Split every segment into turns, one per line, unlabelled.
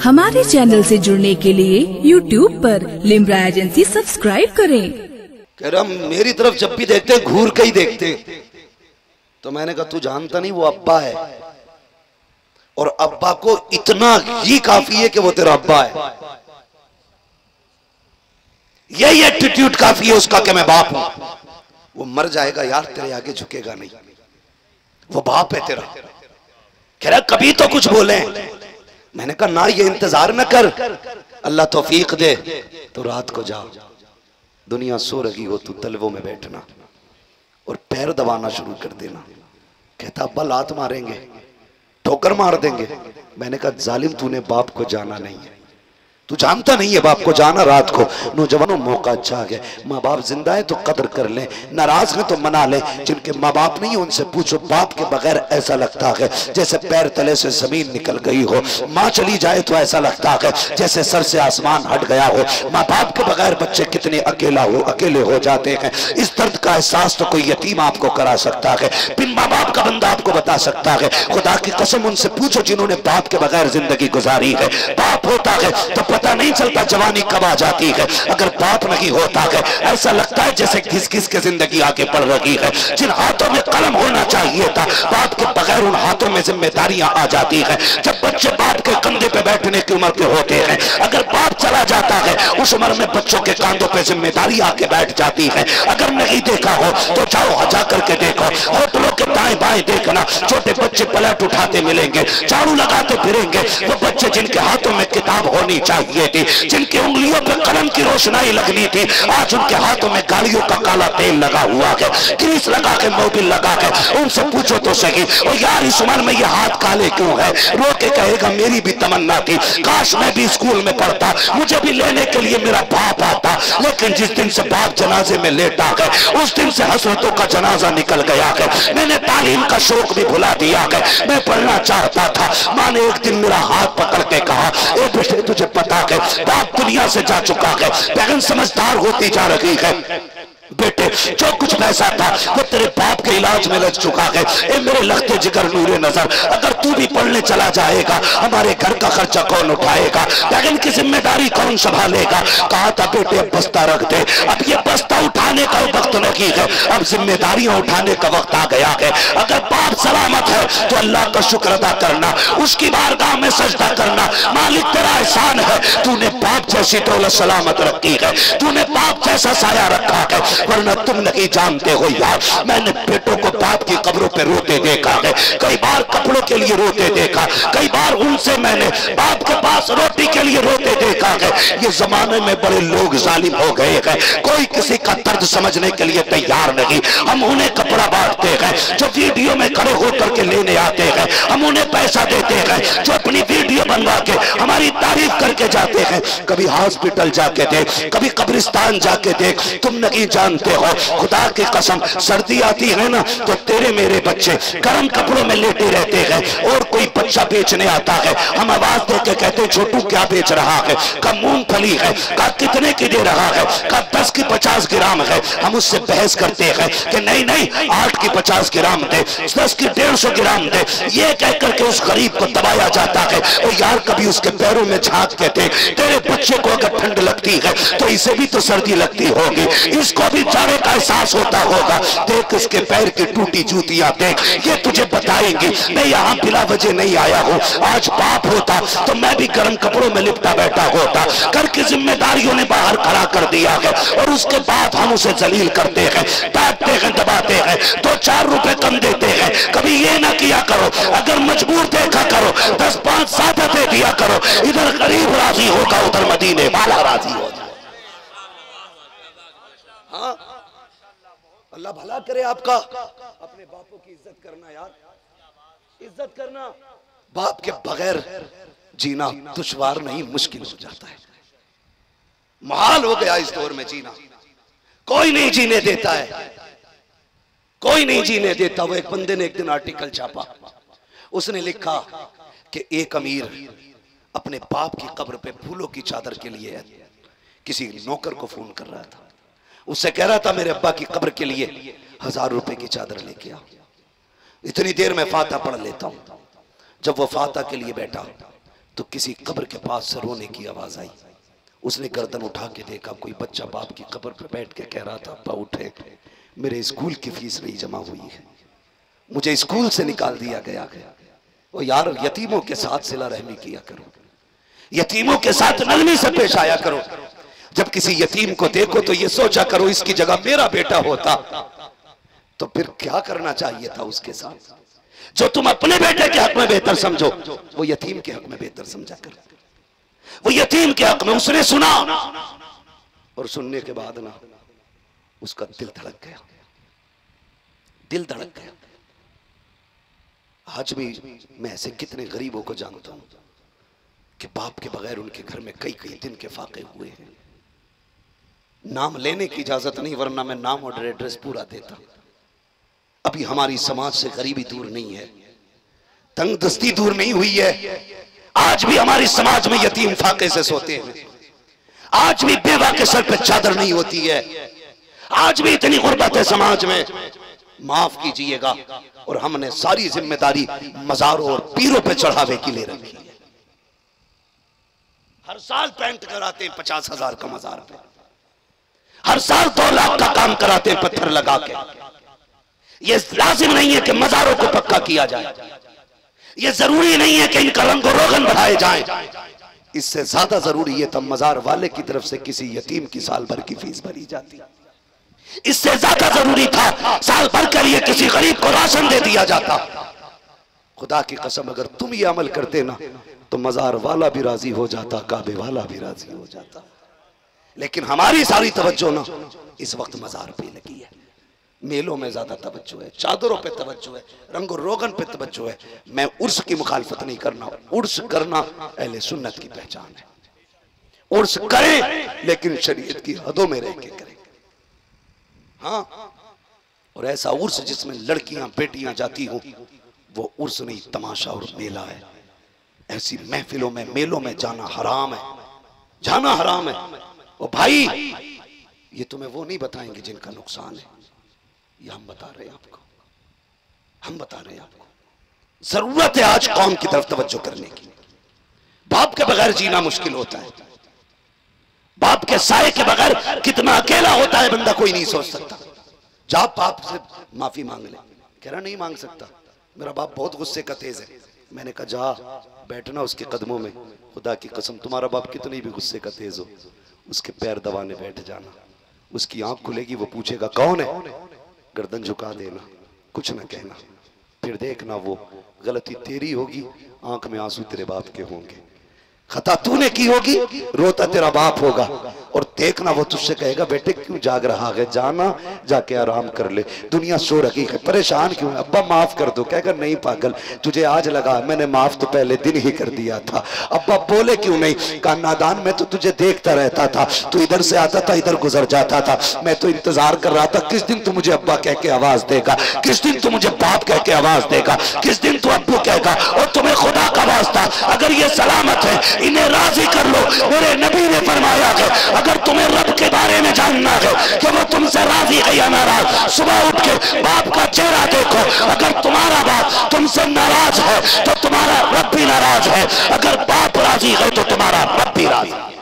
हमारे चैनल से जुड़ने के लिए YouTube पर लिम्रा एजेंसी सब्सक्राइब करें।
कह रहा मेरी तरफ जब भी देखते घूर के ही देखते। तो मैंने कहा तू जानता नहीं वो अब्बा है, और अब्बा को इतना ही काफी है कि वो तेरा अब्बा है। यही एटीट्यूड काफी है उसका कि मैं बाप हूं। वो मर जाएगा यार, तेरे आगे झुकेगा नहीं, वो बाप है तेरा। कह रहा कभी तो कुछ बोले। मैंने कहा ना, ये इंतजार न कर, अल्लाह तौफीक दे तो रात को जा, दुनिया सो रही हो तू तलवों में बैठना और पैर दबाना शुरू कर देना। कहता अब्बा लात मारेंगे, ठोकर मार देंगे। मैंने कहा जालिम तूने बाप को जाना नहीं है, तू जानता नहीं है बाप को जाना। रात को नौजवानों मौका अच्छा आ गया, माँ बाप जिंदा है तो कदर कर ले, नाराज है तो मना ले। जिनके माँ बाप नहीं है उनसे पूछो, बाप के बगैर ऐसा लगता है जैसे पैर तले से जमीन निकल गई हो। माँ चली जाए तो ऐसा लगता है जैसे सर से आसमान हट गया हो। माँ बाप के बगैर बच्चे कितने अकेले हो जाते हैं। इस दर्द का एहसास तो कोई यतीम आपको करा सकता है, बिन माँ बाप का बंदा आपको बता सकता है। खुदा की कसम उनसे पूछो जिन्होंने बाप के बगैर जिंदगी गुजारी है। बाप होता है तो पता नहीं चलता जवानी कब आ जाती है। अगर बाप नहीं होता है ऐसा लगता है जैसे घिस घिस के जिंदगी आगे बढ़ रही है। जिन हाथों में कलम होना चाहिए था, बाप के बगैर उन हाथों में जिम्मेदारियां आ जाती है। जब बच्चे बाप के कंधे पे बैठने की उम्र के होते हैं, अगर बाप चला जाता है उस उम्र में बच्चों के कांधों पे जिम्मेदारी आके बैठ जाती है। अगर नहीं देखा हो तो जाओ जा करके देखो, होटलों के दाएं बाएं देखना, छोटे बच्चे पलट उठाते मिलेंगे, झाड़ू लगाते फिरेंगे। वो बच्चे जिनके हाथों में किताब होनी चाहिए थी, जिनकी उंगलियों पे कलम की रोशनाई लगनी थी, आज उनके हाथों में गाड़ियों का काला तेल लगा हुआ है, ग्रीस लगा के, मोबिल लगा के। उनसे पूछो तो सही, और यार इस उम्र में ये हाथ काले क्यों है? रो के कहेगा मेरी भी तमन्ना थी, काश मैं भी स्कूल में पढ़ता, मुझे भी लेने के लिए मेरा बाप आता। लेकिन जिस दिन से बाप जनाजे में लेटा है उस दिन से हसरतों का जनाजा निकल गया है। मैंने तालीम का शौक भी भुला दिया है, मैं पढ़ना चाहता था। माँ ने एक दिन मेरा हाथ पकड़ के कहा, ए बेटे तुझे पता है बाप दुनिया से जा चुका है, बहन समझदार होती जा रही है। बेटे जो कुछ पैसा था वो तेरे बाप के इलाज में लग चुका है। ए मेरे लगते जिगर नूरे नजर, अगर तू भी पढ़ने चला जाएगा हमारे घर का खर्चा कौन उठाएगा, बहन की जिम्मेदारी कौन संभालेगा? कहा था बेटे अब बस्ता रख दे, अब ये बस्ता उठाने का वक्त नहीं है, अब जिम्मेदारियां उठाने का वक्त आ गया है। अगर बाप सलामत है तो अल्लाह का शुक्र अदा करना, उसकी बारगाह में सजदा करना। मालिक तेरा एहसान है, तूने बाप जैसी दौलत सलामत रखी है, तूने बाप जैसा साया रखा है, वरना तुम नहीं जानते हो यार। मैंने बेटों को बाप की कब्रों पे रोते देखा है, कई बार कपड़ों के लिए रोते देखा, कई बार उनसे मैंने बाप के पास रोटी के लिए रोते देखा है। ये जमाने में बड़े लोग जालिम हो गए हैं, कोई किसी का दर्द समझने के लिए तैयार नहीं। हम उन्हें कपड़ा बांटते हैं जो वीडियो में खड़े होकर के लेने आते हैं, हम उन्हें पैसा देते हैं जो अपनी वीडियो बनवा के हमारी तारीफ करके जाते हैं। कभी हॉस्पिटल जाके देख, कभी कब्रिस्तान जाके देख, तुम नहीं जानते हो। खुदा की कसम सर्दी आती है ना तो तेरे मेरे बच्चे गर्म कपड़ों में लेटे रहते हैं, और कोई बच्चा बेचने आता है, हम आवाज देके कहते हैं छोटू क्या बेच रहा है? का मूंगफली है, का कितने की दे रहा है, का 10 की 50 ग्राम है। हम उससे बहस करते हैं कि नहीं नहीं 8 की 50 ग्राम दे, 10 की 150 ग्राम दे। ये कह करके उस गरीब को दबाया जाता है। और यार कभी उसके पैरों में झांक के देख, तेरे बच्चे को अगर ठंड लगती है तो इसे भी तो सर्दी लगती होगी, इसको भी जाने का एहसास होता होगा। देख इसके पैर की टूटी जूतियां देख, ये तुझे बताएंगी। मैं यहाँ बिला वजह नहीं आया हूँ, आज बाप होता तो मैं भी गर्म कपड़ों में लिपटा बैठा होता। घर की जिम्मेदारियों ने बाहर खड़ा कर दिया है, और उसके बाद हम उसे जलील करते हैं, डांटते हैं, दबाते हैं, 2-4 रुपए कम देते हैं। कभी ये ना किया करो, अगर मजबूर देखा करो 10-5 सादा दे दिया करो। इधर गरीब राजी होगा, उधर मदीने वाला राजी होगा। हाँ अल्लाह भला करे आपका। अपने बापों की इज्जत करना यार, इज्जत करना। बाप के बगैर जीना दुश्वार नहीं, मुश्किल हो जाता है, महाल हो गया इस दौर में जीना। कोई नहीं जीने देता है, कोई नहीं जीने देता। वो एक बंदे ने एक दिन आर्टिकल छापा, उसने लिखा कि एक अमीर अपने बाप की कब्र पे फूलों की चादर के लिए किसी नौकर को फोन कर रहा था। उससे कह रहा था मेरे अब्बा की कब्र के लिए 1000 रुपए की चादर लेके आ, इतनी देर में फाता पढ़ लेता हूं। जब वो फाता के लिए बैठा तो किसी कब्र के पास से रोने की आवाज आई। उसने गर्दन उठा के देखा, कोई बच्चा बाप की कब्र पे बैठ के कह रहा था, अब्बा उठे, मेरे स्कूल की फीस नहीं जमा हुई है, मुझे स्कूल से निकाल दिया गया है। वो यार, यतीमों के साथ सिला रहमी किया करो, यतीमों के साथ नरमी से पेश आया करो। जब किसी यतीम को देखो तो ये सोचा करो, इसकी जगह मेरा बेटा होता तो फिर क्या करना चाहिए था उसके साथ। जो तुम अपने बेटे के हक में बेहतर समझो, वो यतीम के हक में बेहतर समझा करो। वो यतीम के हक में उसने सुना, और सुनने के बाद ना उसका दिल धड़क गया, दिल धड़क गया। आज भी मैं ऐसे कितने गरीबों को जानता हूं कि बाप के बगैर उनके घर में कई कई दिन के फाके हुए हैं। नाम लेने की इजाजत नहीं, वरना मैं नाम और एड्रेस पूरा देता। अभी हमारी समाज से गरीबी दूर नहीं है, तंगदस्ती दूर नहीं हुई है। आज भी हमारी समाज में यतीम फाके से सोते हैं, आज भी बेवा के सर पे चादर नहीं होती है, आज भी इतनी गुर्बत है समाज में। माफ कीजिएगा, और हमने सारी जिम्मेदारी मजारों और पीरों पे चढ़ावे की ले रखी है। हर साल पेंट कराते हैं 50,000 का मजार पे, हर साल 2 लाख का काम कराते हैं पत्थर लगा के। ये लाजिम नहीं है कि मजारों को पक्का किया जाए, ये जरूरी नहीं है कि इनका रंग रोगन बढ़ाए जाए। इससे ज्यादा जरूरी है तब मजार वाले की तरफ से किसी यतीम की साल भर की फीस भरी जाती। इससे ज्यादा जरूरी था साल भर के लिए किसी गरीब को राशन दे दिया जाता। खुदा की कसम, अगर तुम ये अमल करते ना तो मजार वाला भी राजी हो जाता, काबे वाला भी राजी हो जाता। लेकिन हमारी सारी तवज्जो ना इस वक्त मजार पे लगी है। मेलों में ज्यादा तवज्जो है, चादरों पे तवज्जो है, रंगो रोगन पे तवज्जो है। मैं उर्स की मुखालफत नहीं करना, उर्स करना अहले सुन्नत की पहचान है। उर्स करें लेकिन शरीयत की हदों में रह के करें। हाँ, और ऐसा उर्स जिसमें लड़कियां बेटियां जाती हो, वो उर्स नहीं तमाशा और मेला है। ऐसी महफिलों में मेलों में जाना हराम है, जाना हराम है। ओ भाई, ये तुम्हें वो नहीं बताएंगे जिनका नुकसान है, ये हम बता रहे हैं आपको, हम बता रहे हैं आपको। जरूरत है आज कौम की तरफ तवज्जो करने की। बाप के बगैर जीना मुश्किल होता है, बाप के साए के बगैर कितना अकेला होता है बंदा, कोई नहीं सोच सकता। जा बाप से माफी मांग ले, कह रहा नहीं मांग सकता, मेरा बाप बहुत गुस्से का तेज है। मैंने कहा जा बैठना उसके कदमों में, खुदा की कसम तुम्हारा बाप कितनी भी गुस्से का तेज हो, उसके पैर दबाने बैठ जाना। उसकी आंख खुलेगी, वो पूछेगा कौन है, गर्दन झुका देना, कुछ ना कहना। फिर देखना वो गलती तेरी होगी, आंख में आंसू तेरे बाप के होंगे। खता तूने की होगी, रोता तेरा बाप होगा। और देखना वो तुझसे कहेगा बेटे क्यों जाग रहा है, जाना जाके आराम कर ले, दुनिया सो रही है, परेशान क्यों है, अब्बा माफ कर दो। कहेगा नहीं पागल, तुझे आज लगा, मैंने माफ तो पहले दिन ही कर दिया था। अब्बा बोले क्यों नहीं, कहा नादान मैं तो तुझे देखता रहता था, तू इधर से आता था इधर गुजर जाता था, मैं तो इंतजार कर रहा था किस दिन तू मुझे अब्बा कह के आवाज देगा, किस दिन तू मुझे बाप कह के आवाज देगा, किस दिन तू अब्बू कहेगा। और तुम्हें खुदा का वास्ता, अगर ये सलामत है इन्हें राजी कर लो। मेरे नबी ने फरमाया है अगर तुम्हें रब के बारे में जानना है कि वो तुमसे राजी है या नाराज, सुबह उठ के बाप का चेहरा देखो। अगर तुम्हारा बाप तुमसे नाराज है तो तुम्हारा रब भी नाराज है, अगर बाप राजी है तो तुम्हारा रब भी राजी है।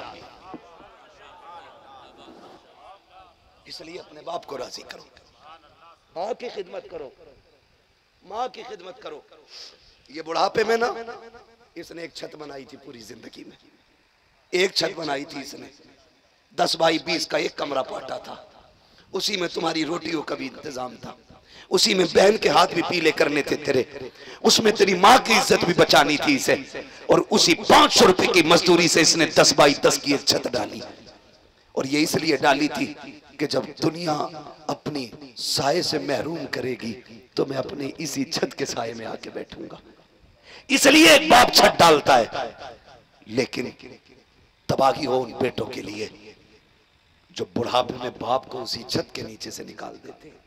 इसलिए अपने बाप को राजी करो, माँ की खिदमत करो, माँ की खिदमत करो। ये बुढ़ापे में ना इसने एक छत बनाई थी, पूरी जिंदगी में एक छत बनाई थी इसने, 10 बाई 20 का एक कमरा पाटा था, उसी में तुम्हारी रोटियों का भी इंतजाम था, उसी में बहन के हाथ भी पीले करने थे तेरे, उसमें तेरी माँ की इज्जत भी बचानी थी इसे। और उसी 500 रुपए की मजदूरी से इसने 10 बाई 10 की एक छत डाली। और ये इसलिए डाली थी कि जब दुनिया अपनी साए से महरूम करेगी तो मैं अपनी इसी छत के साए में आके बैठूंगा। इसलिए एक बाप छत डालता है, लेकिन तबाही हो उन बेटों के लिए जो बुढ़ापे में बाप को उसी छत के नीचे से निकाल देते हैं।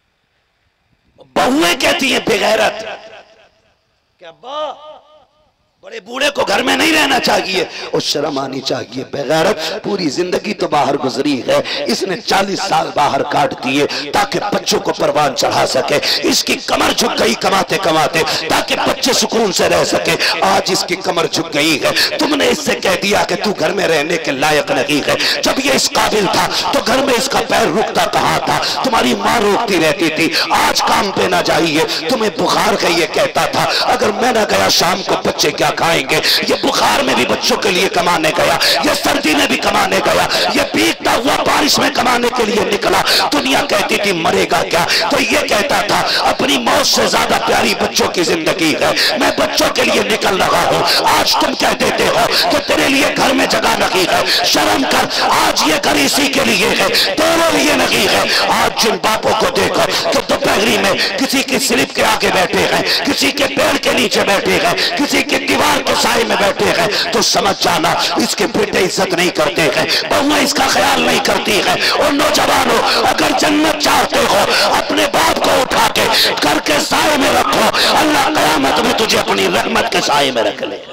बहुएं कहती हैं बेगैरत कि अब्बा बड़े बूढ़े को घर में नहीं रहना चाहिए और शर्म आनी चाहिए। बेगैरत पूरी जिंदगी तो बाहर गुजरी है, इसने 40 साल बाहर काट दिए ताकि बच्चों को परवान चढ़ा सके। इसकी कमर झुक गई कमाते कमाते ताकि बच्चे सुकून से रह सके। आज इसकी कमर झुक गई है, तुमने इससे कह दिया कि तू घर में रहने के लायक नहीं है। जब ये इस काबिल था तो घर में इसका पैर रुकता कहाँ था? तुम्हारी माँ रोकती रहती थी, आज काम पे ना जाइए। तुम्हें बुखार है ये कहता था, अगर मैं ना गया शाम को बच्चे क्या खाएंगे? ये बुखार में भी बच्चों के लिए कमाने गया, ये सर्दी में भी कमाने गया, ये भीगता हुआ बारिश में कमाने के लिए निकला। दुनिया कहती थी मरेगा क्या, तो ये कहता था अपनी मौत से ज्यादा प्यारी बच्चों की जिंदगी है, मैं बच्चों के लिए निकल रहा हूं। आज तुम कह देते हो कि तेरे लिए घर में जगह नहीं है, शर्म कर, आज ये घर इसी के लिए है, तेरे लिए नहीं है। आज जिन बापों को देखो कि दोपहरी में किसी की स्लिप के आगे बैठे हैं, किसी के पेड़ के नीचे बैठे हैं, किसी के दीवार के साए में बैठे हैं, तो समझ जाना इसके बेटे इज्जत नहीं करते हैं, बहुएं इसका ख्याल नहीं करती है। और नौजवानों, अगर जन्नत चाहते हो अपने बाप को उठा के घर के साए में रखो, अल्लाह क़यामत में तुझे अपनी रहमत के साए में रख ले।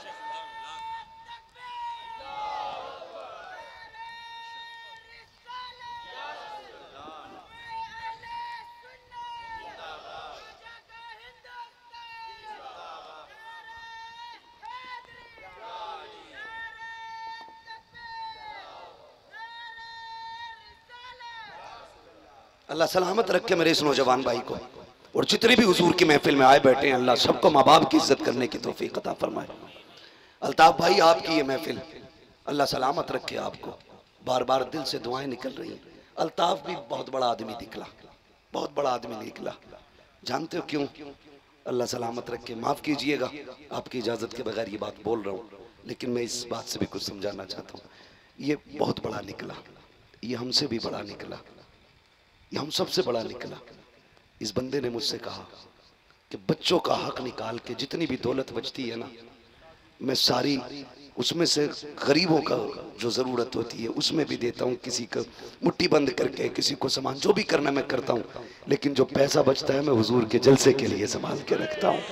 अल्लाह सलामत रखे मेरे इस नौजवान भाई को, और जितने भी हुजूर की महफिल में आए बैठे हैं, अल्लाह सबको माँ बाप की इज्जत करने की तौफीक अता फरमाए। अल्ताफ भाई आपकी ये महफिल अल्लाह सलामत रखे आपको, बार बार दिल से दुआएं निकल रही हैं। अल्ताफ भी बहुत बड़ा आदमी निकला, बहुत बड़ा आदमी निकला। जानते हो क्यों? अल्लाह सलामत रखे। माफ़ कीजिएगा आपकी इजाज़त के बगैर ये बात बोल रहा हूँ, लेकिन मैं इस बात से भी कुछ समझाना चाहता हूँ। ये बहुत बड़ा निकला, ये हमसे भी बड़ा निकला, ये हम सबसे बड़ा निकला। इस बंदे ने मुझसे कहा कि बच्चों का हक निकाल के जितनी भी दौलत बचती है ना, मैं सारी उसमें से गरीबों का जो ज़रूरत होती है उसमें भी देता हूँ, किसी का मुट्ठी बंद करके, किसी को सामान जो भी करना मैं करता हूँ, लेकिन जो पैसा बचता है मैं हुजूर के जलसे के लिए संभाल के रखता हूँ।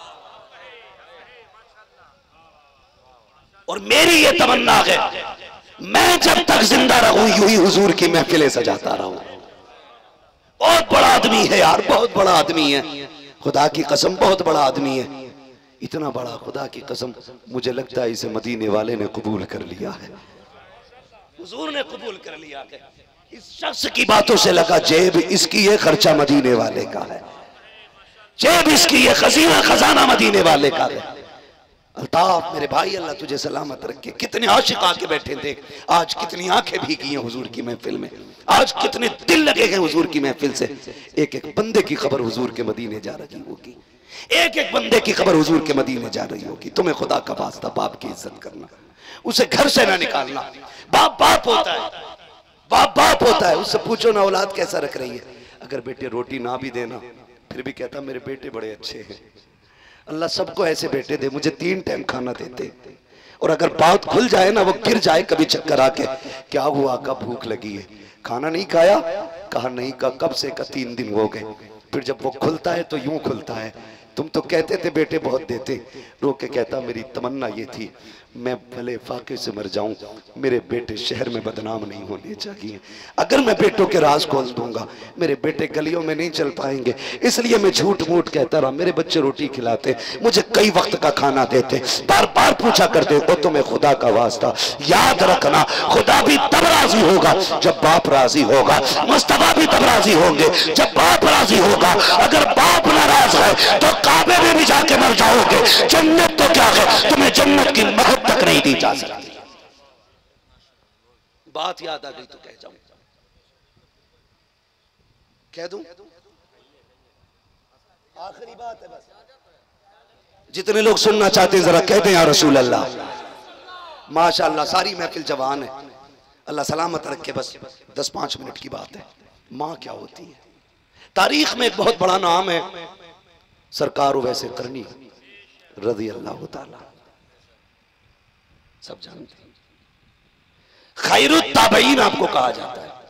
और मेरी ये तमन्ना है मैं जब तक जिंदा रहूं यूं ही हुजूर की महफिलें सजाता रहूं। बहुत बड़ा आदमी है यार, बहुत बड़ा आदमी है, खुदा की कसम बहुत बड़ा आदमी है। इतना बड़ा खुदा की कसम, मुझे लगता है इसे मदीने वाले ने कबूल कर लिया है, हुजूर ने कबूल कर लिया है। इस शख्स की बातों से लगा जेब इसकी ये खर्चा मदीने वाले का है, जेब इसकी ये खजीना खजाना मदीने वाले का है। अल्ताफ मेरे भाई अल्लाह तुझे सलामत रखे। कितने आशिक आके बैठे थे, आज कितनी आंखें भीगी हैं हुजूर की महफिल में, आज कितने दिल लगे हैं हुजूर की महफिल से। एक एक बंदे की खबर हुजूर के मदीने जा रही होगी, एक एक बंदे की खबर हुजूर के मदीने जा रही होगी। तुम्हें खुदा का वास्ता बाप की इज्जत करना, उसे घर से ना निकालना। बाप बाप होता है, बाप बाप होता है। उससे पूछो ना औलाद कैसा रख रही है, अगर बेटे रोटी ना भी देना फिर भी कहता मेरे बेटे बड़े अच्छे हैं। अल्लाह सबको ऐसे बेटे दे, मुझे 3 टाइम खाना देते। और अगर बात खुल जाए ना, वो गिर जाए कभी चक्कर आके, क्या हुआ कब भूख लगी है, खाना नहीं खाया, कहा नहीं, का कब से, का 3 दिन हो गए। फिर जब वो खुलता है तो यूं खुलता है, तुम तो कहते थे बेटे बहुत देते। रो के कहता मेरी तमन्ना ये थी मैं भले फाके से मर जाऊं, मेरे बेटे शहर में बदनाम नहीं होने चाहिए। अगर मैं बेटों के राज खोल दूंगा मेरे बेटे गलियों में नहीं चल पाएंगे, इसलिए मैं झूठ मूठ कहता रहा। मेरे बच्चे रोटी खिलाते, मुझे कई वक्त का खाना देते, बार बार पूछा करते हो तुम्हें खुदा का वास्ता याद रखना, खुदा भी तब राजी होगा जब बाप राजी होगा, मुस्तफा भी तब राजी होंगे जब बाप राजी होगा। अगर बाप नाराज है तो काबे में भी जाके मर जाओगे। जन्नत तो क्या है, तुम्हें जन्नत की महक तक नहीं दी जा सकती। बात याद आ गई तो कह जाऊं, कह दूं, आखिरी बात है बस। जितने लोग सुनना चाहते हैं जरा कहते हैं या रसूल अल्लाह। माशाअल्लाह सारी महफिल जवान है, अल्लाह सलामत रखे। बस 10-5 मिनट की बात है। माँ क्या होती है, तारीख में एक बहुत बड़ा नाम है, सरकार वैसे करनी रज़ी अल्लाह ताला, सब जानते हैं। खैरुत ताबईन आपको कहा जाता है।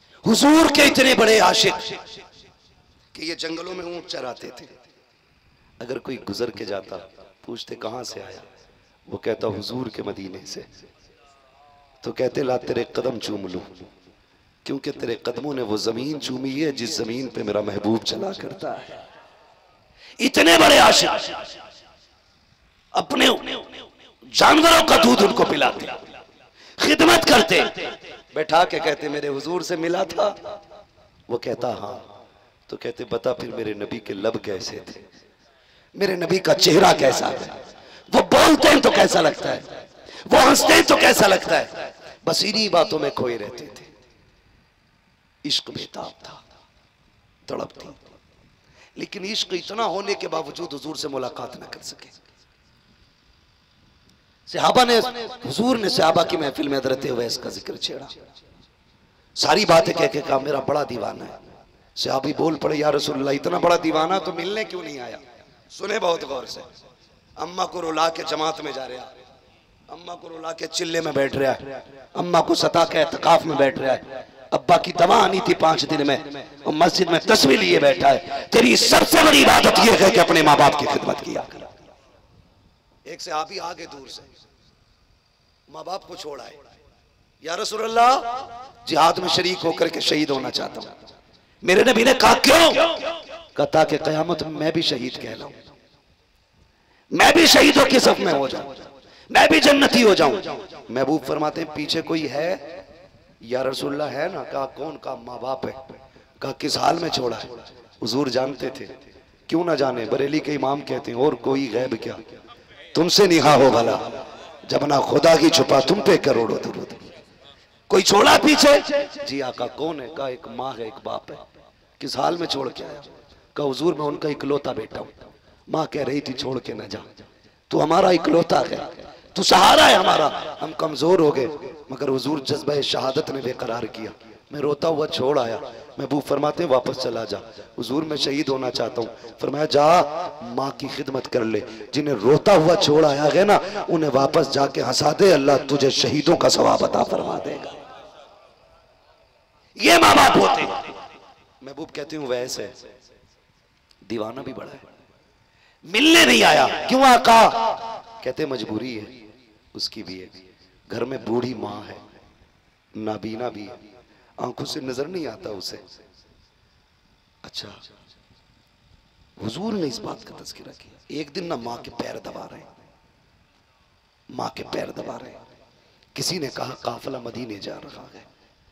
हुजूर के इतने बड़े आशिक कि ये जंगलों में ऊंट चराते थे, अगर कोई गुजर के जाता, पूछते कहां से आया, वो कहता हुजूर के मदीने से, तो कहते ला तेरे कदम चूम लूं, क्योंकि तेरे कदमों ने वो जमीन चूमी है जिस जमीन पे मेरा महबूब चला करता है। इतने बड़े आशिक अपने जानवरों का दूध उनको पिलाते, खिदमत करते, बैठा के कहते मेरे हुजूर से मिला था, वो कहता हाँ, तो कहते बता फिर मेरे नबी के लब कैसे थे, मेरे नबी का चेहरा कैसा है, वो बोलते हैं तो कैसा लगता है, वो हंसते हैं तो कैसा लगता है, बस इन्हीं बातों में खोए रहते थे। इश्क बेताब था, तड़प थी, लेकिन इश्क इतना होने के बावजूद हुजूर से मुलाकात न कर सके। सहाबा ने, हुजूर ने सहाबा की महफिल में हज़रत उवैस का जिक्र छेड़ा, सारी बातें कह के कहा मेरा बड़ा दीवाना है। सहाबी बोल पड़े या रसूलल्लाह इतना बड़ा दीवाना तो मिलने क्यों नहीं आया? सुने बहुत गौर से, अम्मा को रुला के जमात में जा रहा, अम्मा को रुला के चिल्ले में बैठ रहा है, अम्मा को सता के एतकाफ में बैठ रहा है, अब्बा की दवा आनी थी 5 दिन में और मस्जिद में तस्वीर लिए बैठा है। तेरी सबसे बड़ी इबादत यह है कि अपने माँ बाप की खिदमत किया। एक से आप ही आगे दूर से माँ बाप को छोड़ा है, या रसूलल्लाह जिहाद में शरीक होकर के शहीद होना चाहता हूं। मेरे नबी ने कहा क्यों? कहा ताकि कयामत में मैं भी शहीद कहलाऊं, मैं भी शहीदों की सफ में हो जाऊं, मैं भी जन्नती हो जाऊं। महबूब फरमाते हैं पीछे कोई है? या रसूलल्लाह है ना। कहा कौन? का माँ बाप है। कहा किस हाल में छोड़ा है? हुजूर जानते थे। क्यों ना जाने, बरेली के इमाम कहते हैं और कोई गैब क्या तुमसे निहा हो भला, जब ना खुदा की छुपा तुम पे करोड़ों दुरूद। कोई छोड़ा पीछे? जी आका कौन है? कहा एक माँ है, एक बाप है। किस हाल में छोड़ के आया? कहा हुजूर मैं उनका इकलौता बेटा हूं। माँ कह रही थी छोड़ के न जा, तू हमारा इकलौता है, तू सहारा है हमारा, हम कमजोर हो गए, मगर हुजूर जज्बा शहादत ने बेकरार किया, मैं रोता हुआ छोड़ आया। महबूब फरमाते वापस चला जा, हुजूर मैं शहीद होना चाहता हूँ। फरमाया जा माँ की खिदमत कर ले, जिन्हें रोता हुआ छोड़ आया है ना उन्हें वापस जाके हंसा दे, अल्लाह तुझे शहीदों का सवाब अता फरमा देगा। ये माँ बाप होते। महबूब कहती हूँ वैसे दीवाना भी बड़ा है, मिलने नहीं आया। क्यों आका? कहते मजबूरी है उसकी भी है, घर में बूढ़ी माँ है, नाबीना भी है, आंखों से नजर नहीं आता उसे। अच्छा, हुजूर ने इस बात का तज़किरा किया। एक दिन ना माँ के पैर दबा रहे, माँ के पैर दबा रहे, किसी ने कहा काफिला मदीने जा रहा है,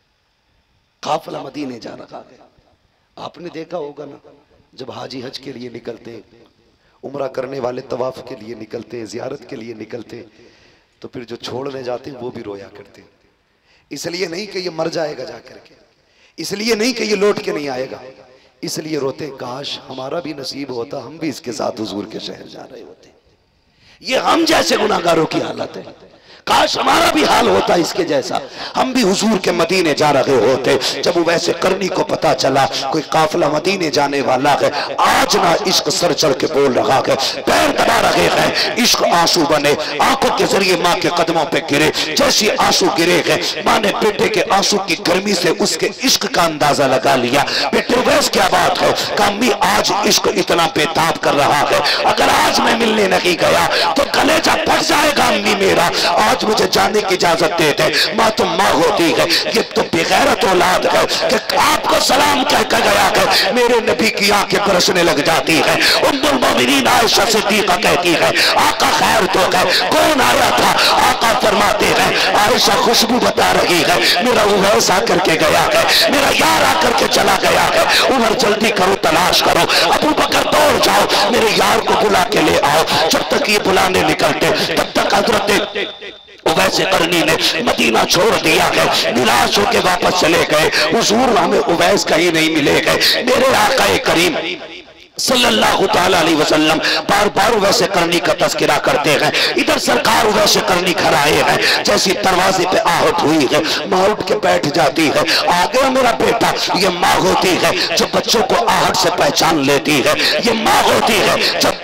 काफिला मदीने जा रहा है। आपने देखा होगा ना, जब हाजी हज के लिए निकलते, उम्रा करने वाले तवाफ के लिए निकलते, जियारत के लिए निकलते, तो फिर जो छोड़ने जाते वो भी रोया करते। इसलिए नहीं कि ये मर जाएगा जाकर के, इसलिए नहीं कि ये लौट के नहीं आएगा, इसलिए रोते काश हमारा भी नसीब होता, हम भी इसके साथ हुजूर के शहर जा रहे होते। ये हम जैसे गुनाहगारों की हालत है, काश हमारा भी हाल होता इसके जैसा, हम भी हुजूर के मदीने जा रहे होते। जब वैसे करनी को पता चला कोई काफिला मदीने जाने वाला है, आज ना इश्क सर चढ़ के बोल रहा है, पैर दबा रहे हैं, इश्क आंसू बने, आंखों के जरिए माँ के कदमों पे गिरे। जैसे आंसू गिरे हैं, माँ ने बेटे के आंसू की गर्मी से उसके इश्क का अंदाजा लगा लिया। बेटे वैस क्या बात है? कमी आज इश्क इतना बेताब कर रहा है, अगर आज मैं मिलने नहीं गया तो कलेजा फट जाएगा अम्मी मेरा, आज मुझे जाने की इजाजत दे दे। माँ तो माँ होती है, ये तो बेगैरत औलाद है कि आपको सलाम कहकर गया है, मेरे नबी की आंखें बरसने लग जाती है। उम्मुल मोमिनीन आयशा सिद्दीका कहती है आका खैर तो गए, कौन आया था? आका फरमाते हैं आयशा खुशबू बता रही है, मेरा उवैस आकर के गया है, मेरा यार आकर के चला गया है। उमर जल्दी करो, तलाश करो, अबू बकर दौड़ जाओ, मेरे यार को बुला के ले आओ। जब तक ये बुलाने निकलते तब तक हजरत उवैस करनी ने मदीना छोड़ दिया है, निराश होकर वापस चले गए। हुजूर हमें उवैस कहीं नहीं मिलेगा। मेरे आका करीम सल्लल्लाहु ताला अलैहि वसल्लम बार बार वैसे करनी का तज़किरा करते हैं। इधर सरकार वैसे करनी खड़ाए हैं, जैसी दरवाजे पे आहट हुई है, माँ उठ के बैठ जाती है, आ गया मेरा बेटा। ये माँ होती है जो बच्चों को आहट से पहचान लेती है, ये माँ होती है जब दर्द को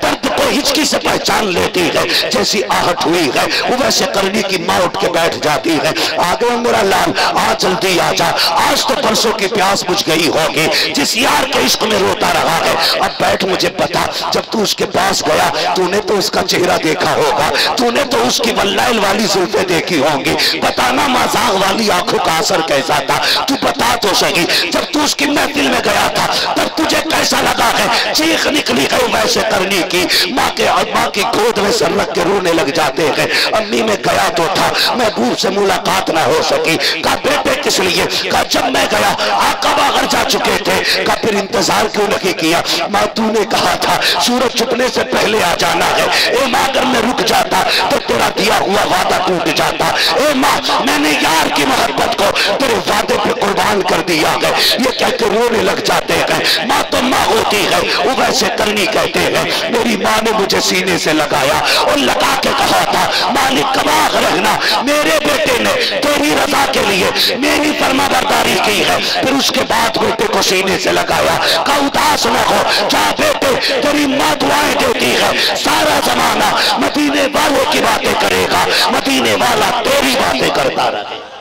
वो हिचकी से पहचान लेती है, जैसी आहट हुई है वो वैसे करनी की माँ उठ के बैठ जाती है। आ गया मेरा लाल, आ जल्दी आ जा, आज तो परसों की प्यास बुझ गई होगी, जिस यार के इश्क में रोता रहा है। अब बैठ, मुझे पता जब तू उसके पास गया तूने तो उसका चेहरा देखा होगा, तूने तो उसकी वल्लाइल वाली जुल्फे देखी होंगी, बताना मजाक वाली आंखों का असर कैसा था, तू बता तो सही। जब तू उसकी महफिल में गया था तब तुझे कैसा लगा है? चीख निकली है वैसे करनी की, माँ की गोद में सर रख के रोने लग जाते हैं। अम्मी में गया तो था, महबूब से मुलाकात ना हो सकी। कहा बेटे किस लिए? कहा जब मैं गया आका बाहर जा चुके थे। कहा फिर इंतजार क्यों नहीं किया? माँ तूने कहा था सूरज छुपने से पहले आ जाना है। ए माँ अगर मैं रुक जाता तो तेरा दिया हुआ वादा टूट जाता। ए माँ मैंने यार की मोहब्बत को तेरे वादे पे कुर्बान कर दिया है। ये कहकर रोने लग जाते हैं। माँ तो माँ होती है, वो वैसे करनी कहते हैं। मेरी माँ ने मुझे सीने से लगाया और लगा के कहा था मालिक कबाग रहना, मेरे बेटे ने तेरी रजा के लिए मेरी फरमाबरदारी की है। फिर उसके बाद बेटे को सीने से लगाया, कहा उदास न हो जा बेटे, तेरी माँ दुआएं देती है। सारा जमाना मदीने वालों की बातें करेगा, मदीने वाला तेरी बातें करता रहे।